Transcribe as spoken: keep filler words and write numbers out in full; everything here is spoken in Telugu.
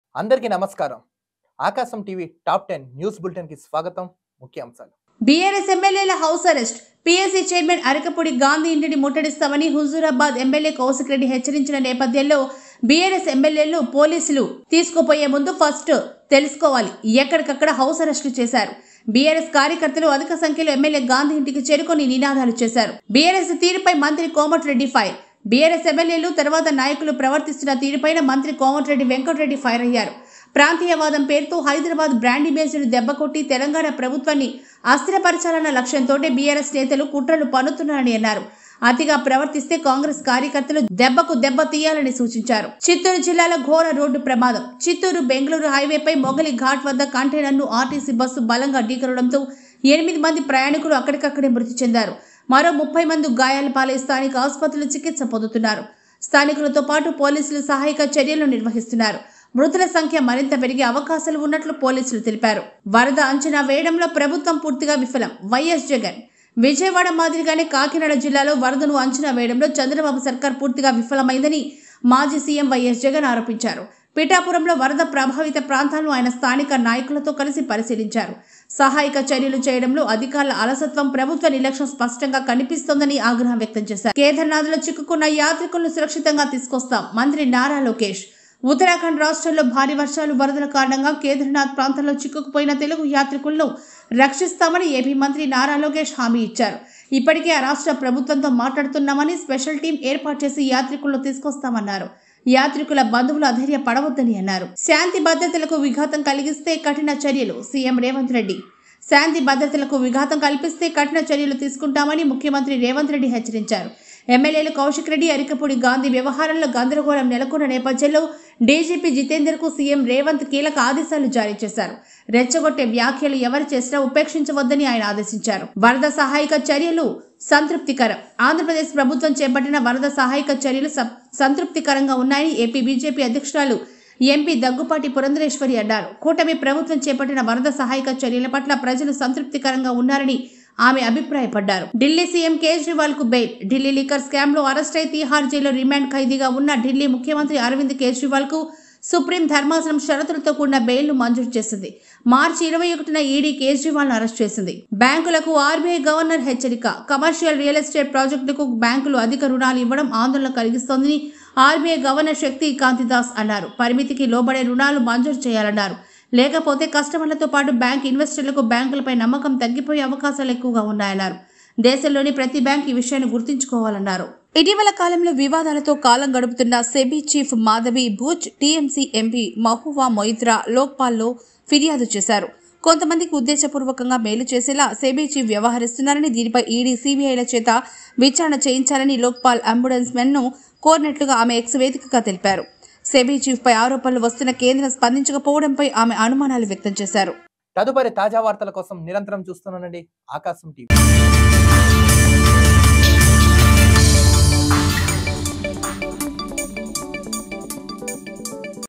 అందరికీ నమస్కారం. Aakasam TV top ten news bulletin కి స్వాగతం. ముఖ్యాంశాలు. బీఆర్ఎస్ ఎమ్మెల్యేల house arrest. PSC chairman Arekapudi Gandhi ఇంటిని ముట్టడిస్తామని హుజూరాబాద్ ఎమ్మెల్యే కౌశిక్ రెడ్డి హెచ్చరించిన నేపథ్యంలో బీఆర్ఎస్ ఎమ్మెల్యేలు పోలీసులు తీసుకుపోయే ముందు ఫస్ట్ తెలుసుకోవాలి, ఎక్కడికక్కడ హౌస్ అరెస్టులు చేశారు. బీఆర్ఎస్ కార్యకర్తలు అధిక సంఖ్యలో ఎమ్మెల్యే గాంధీ ఇంటికి చేరుకొని నినాదాలు చేశారు. బీఆర్ఎస్ తీరుపై మంత్రి కోమటిరెడ్డి ఫైర్. బీఆర్ఎస్ ఎమ్మెల్యేలు తర్వాత నాయకులు ప్రవర్తిస్తున్న తీరుపైన మంత్రి కోమటిరెడ్డి వెంకటరెడ్డి ఫైర్ అయ్యారు. ప్రాంతీయవాదం పేరుతో హైదరాబాద్ బ్రాండ్ ఇమేజ్ను దెబ్బకొట్టి తెలంగాణ ప్రభుత్వాన్ని అస్థిరపరచాలన్న లక్ష్యంతో బీఆర్ఎస్ నేతలు కుట్రలు పన్నుతున్నారని అన్నారు. అతిగా ప్రవర్తిస్తే కాంగ్రెస్ కార్యకర్తలు దెబ్బకు దెబ్బ తీయాలని సూచించారు. చిత్తూరు జిల్లాలో ఘోర రోడ్డు ప్రమాదం. చిత్తూరు బెంగళూరు హైవేపై మొగలి ఘాట్ వద్ద కంటైనర్ను ఆర్టీసీ బస్సు బలంగా ఢీకొనడంతో ఎనిమిది మంది ప్రయాణికులు అక్కడికక్కడే మృతి చెందారు. మరో ముప్పై మంది గాయాల పాలై స్థానిక ఆసుపత్రిలో చికిత్స పొందుతున్నారు. స్థానికులతో పాటు పోలీసులు సహాయక చర్యలు నిర్వహిస్తున్నారు. మృతుల సంఖ్య మరింత పెరిగే అవకాశాలు ఉన్నట్లు పోలీసులు తెలిపారు. వరద అంచనా వేయడంలో ప్రభుత్వం పూర్తిగా విఫలం. వైఎస్ జగన్. విజయవాడ మాదిరిగానే కాకినాడ జిల్లాలో వరదను అంచనా వేయడంలో చంద్రబాబు సర్కార్ పూర్తిగా విఫలమైందని మాజీ సీఎం వైఎస్ జగన్ ఆరోపించారు. పిఠాపురంలో వరద ప్రభావిత ప్రాంతాలను ఆయన స్థానిక నాయకులతో కలిసి పరిశీలించారు. సహాయక చర్యలు చేయడంలో అధికారుల అలసత్వం, ప్రభుత్వ నిర్లక్ష్యం స్పష్టంగా కనిపిస్తోందని ఆగ్రహం వ్యక్తం చేశారు. కేదార్నాథ్లో చిక్కుకున్న యాత్రికులను సురక్షితంగా తీసుకొస్తాం మంత్రి నారా లోకేష్. ఉత్తరాఖండ్ రాష్ట్రంలో భారీ వర్షాలు, వరదల కారణంగా కేదార్నాథ్ ప్రాంతంలో చిక్కుకుపోయిన తెలుగు యాత్రికులను రక్షిస్తామని ఏపీ మంత్రి నారా లోకేష్ హామీ ఇచ్చారు. ఇప్పటికే ఆ రాష్ట్ర ప్రభుత్వంతో మాట్లాడుతున్నామని, స్పెషల్ టీం ఏర్పాటు చేసి యాత్రికులను తీసుకొస్తామన్నారు. యాత్రికుల బంధువులు అధైర్య పడవద్దని అన్నారు. శాంతి భద్రతలకు విఘాతం కలిగిస్తే కఠిన చర్యలు. సీఎం రేవంత్ రెడ్డి. శాంతి భద్రతలకు విఘాతం కల్పిస్తే కఠిన చర్యలు తీసుకుంటామని ముఖ్యమంత్రి రేవంత్ రెడ్డి హెచ్చరించారు. ఎమ్మెల్యేలు కౌశిక్ రెడ్డి, అరికపూడి గాంధీ వ్యవహారంలో గందరగోళం నెలకొన్న నేపథ్యంలో డీజీపీ జితేందర్ కు సీఎం రేవంత్ కీలక ఆదేశాలు జారీ చేశారు. రెచ్చగొట్టే వ్యాఖ్యలు ఎవరు చేసినా ఉపేక్షించవద్దని ఆయన ఆదేశించారు. వరద సహాయక చర్యలు సంతృప్తికరం. ఆంధ్రప్రదేశ్ ప్రభుత్వం చేపట్టిన వరద సహాయక చర్యలు సంతృప్తికరంగా ఉన్నాయని ఏపీ బీజేపీ అధ్యక్షురాలు ఎంపీ దగ్గుపాటి పురంధరేశ్వరి అన్నారు. కూటమి ప్రభుత్వం చేపట్టిన వరద సహాయక చర్యల పట్ల ప్రజలు సంతృప్తికరంగా ఉన్నారని ఆమె అభిప్రాయపడ్డారు. ఢిల్లీ సీఎం కేజ్రీవాల్ కు బెయిల్. ఢిల్లీ లిక్కర్ స్కామ్ లో అరెస్ట్ అయి తీహార్ జైల్లో రిమాండ్ ఖైదీగా ఉన్న ఢిల్లీ ముఖ్యమంత్రి అరవింద్ కేజ్రీవాల్ కు సుప్రీం ధర్మాసనం షరతులతో కూడిన బెయిల్ ను మంజూరు చేసింది. మార్చి ఇరవై ఒకటిన ఈడీ కేజ్రీవాల్ ను అరెస్ట్ చేసింది. బ్యాంకులకు ఆర్బీఐ గవర్నర్ హెచ్చరిక. కమర్షియల్ రియల్ ఎస్టేట్ ప్రాజెక్టులకు బ్యాంకులు అధిక రుణాలు ఇవ్వడం ఆందోళన కలిగిస్తోందని ఆర్బీఐ గవర్నర్ శక్తి కాంతిదాస్ అన్నారు. పరిమితికి లోబడే రుణాలు మంజూరు చేయాలన్నారు. లేకపోతే కస్టమర్లతో పాటు బ్యాంక్ ఇన్వెస్టర్లకు బ్యాంకులపై నమ్మకం తగ్గిపోయే అవకాశాలు ఎక్కువగా ఉన్నాయన్నారు. దేశంలోని ప్రతి బ్యాంక్ ఈ విషయాన్ని గుర్తుంచుకోవాలన్నారు. ఇటీవల కాలంలో వివాదాలతో కాలం గడుపుతున్న SEBI chief Madhabi Buch TMC MP Mahua Moitra లోక్పాల్లో ఫిర్యాదు చేశారు. కొంతమందికి ఉద్దేశపూర్వకంగా మేలు చేసేలా సెబీ చీఫ్ వ్యవహరిస్తున్నారని, దీనిపై ఈడీ, సీబీఐల చేత విచారణ చేయించాలని లోక్పాల్ అంబులెన్స్ మెన్ ను కోరినట్లుగా ఆమె ఎక్స్ వేదికగా తెలిపారు. సెబీ చీఫ్ పై ఆరోపణలు వస్తున్న కేంద్రం స్పందించకపోవడంపై ఆమె అనుమానాలు వ్యక్తం చేశారు. తదుపరి తాజా వార్తల కోసం నిరంతరం చూస్తున్నానండి ఆకాశం టీవీ.